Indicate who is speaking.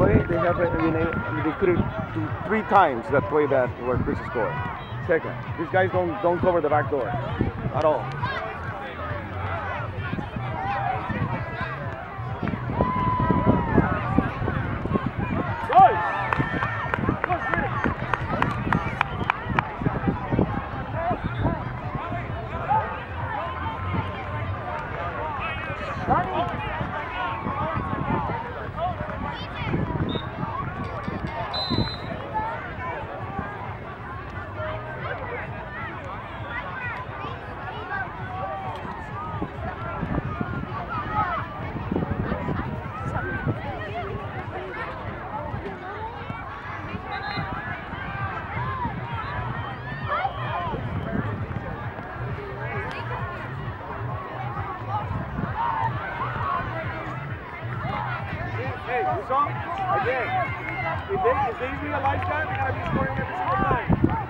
Speaker 1: play, they have they could have do 3 times that play that where Chris scored. Second, these guys don't cover the back door at all. Hey, you saw? Again, if they realize that, they're going to be scoring every single time.